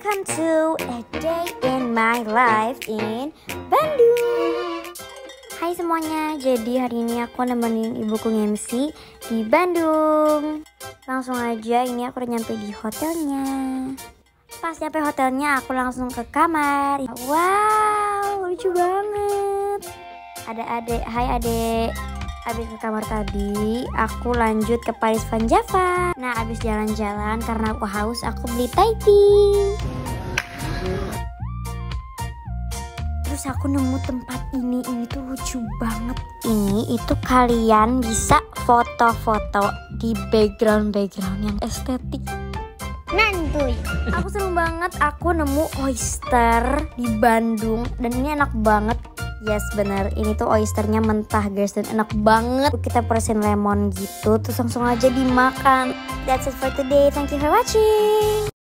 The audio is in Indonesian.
welcome to a day in my life in Bandung. Hai semuanya, jadi hari ini aku nemenin ibuku nge-MC di Bandung. Langsung aja, ini aku udah nyampe di hotelnya. Pas nyampe hotelnya aku langsung ke kamar. Wow, lucu banget. Ada adek, hai adek. Abis ke kamar tadi, aku lanjut ke Paris Van Java. Nah, abis jalan-jalan karena aku haus, aku beli Thai tea. Terus aku nemu tempat ini tuh lucu banget. Ini itu kalian bisa foto-foto di background yang estetik. Nantuy. Aku seneng banget, aku nemu oyster di Bandung dan ini enak banget. Yes bener, ini tuh oysternya mentah guys dan enak banget. Kita persin lemon gitu, terus langsung aja dimakan. That's it for today, thank you for watching.